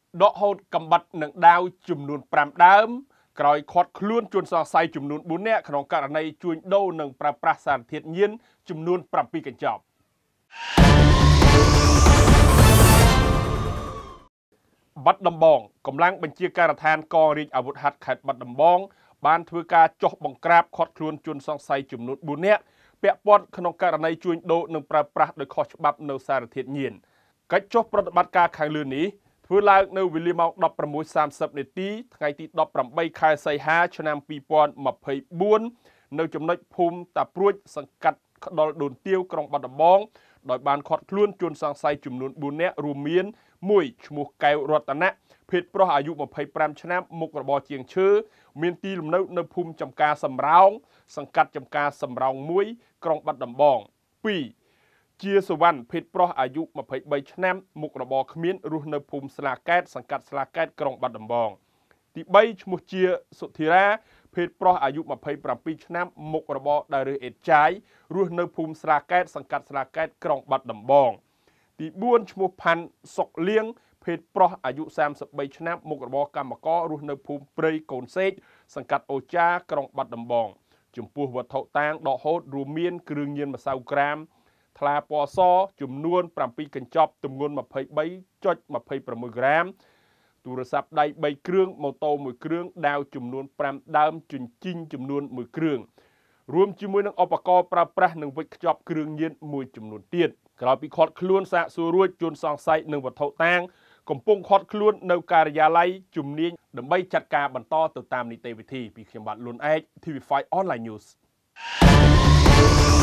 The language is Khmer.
ដកហូតកំបាត់នឹងដាវចំនួន5ដើមក្រោយខាត់ខ្លួនជួនសង្ស័យចំនួន4នាក់ក្នុងករណីជួញដូរនិងប្រើប្រាស់សារធាតុញៀនចំនួន7កញ្ចប់បាត់ដំបងកម្លាំងបញ្ជាការដ្ឋានកងរាជអាវុធហត្ថខេត្តបាត់ដំបងបានធ្វើការចោះបង្ក្រាបខាត់ខ្លួនជនសង្ស័យចំនួន4នាក់ពាក់ព័ន្ធក្នុងករណីជួញដូរនិងប្រើប្រាស់ដោយខុសច្បាប់នៅសារធាតុញៀនកិច្ចចុះប្រតិបត្តិការខាងលើនេះធ្វើឡើងនៅវេលាម៉ោង 16:30 នាទីថ្ងៃទី 18 ខែសីហាឆ្នាំ 2024 នៅចំណុចភូមិតាព្រួចសង្កាត់ក្ដុលដូនទាវក្រុងបាត់ដំបងដោយបានឃាត់ខ្លួនជនសង្ស័យចំនួន4នាក់រួមមាន1ឈ្មោះកែវរតនៈភេទប្រុសអាយុ25ឆ្នាំមុខរបរជាងឈើមានទីលំនៅនៅភូមិចំការសំរោងសង្កាត់ចំការសំរោង1ក្រុងបាត់ដំបង2ជាសវណ្ណភេទប្រុសអាយុ23ឆ្នាំមុខរបរគ្មានរស់នៅភូមិស្លាកែតសង្កាត់ស្លាកែតក្រុងបាត់ដំបងទី3ឈ្មោះជាសុធិរាភេទប្រុសអាយុ27ឆ្នាំមុខរបរដើររើសអេតចាយរស់នៅភូមិស្លាកែតសង្កាត់ស្លាកែតក្រុងបាត់ដំបងទី4ឈ្មោះផាន់សុកលៀងភេទប្រុសអាយុ33ឆ្នាំមុខរបរកម្មកររស់នៅភូមិព្រៃកូនសេកសង្កាត់អូចាក្រុងបាត់ដំបងចំពោះវត្ថុតាងដកហូតរួមមានគ្រឿងញៀនម្សៅក្រាមថ្លាពណ៌សចំនួន7កញ្ចប់ទម្ងន់ 23.26 ក្រាមទូរស័ព្ទដៃ3គ្រឿងម៉ូតូ1គ្រឿងដាវចំនួន5ដើមជញ្ជីងចំនួន1គ្រឿងរួមជាមួយនឹងឧបករណ៍ប្រើប្រាស់និងវិចខ្ចប់គ្រឿងញៀនមួយចំនួនទៀតក្រោយពីឃាត់ខ្លួនសាកសួររួចជនសង្ស័យនឹងវត្ថុតាងកំពុងឃាត់ខ្លួននៅការិយាល័យជំនាញដើម្បីចាត់ការបន្តទៅតាមនីតិវិធីពីខ្ញុំបាទលួនឯក TV5 Online News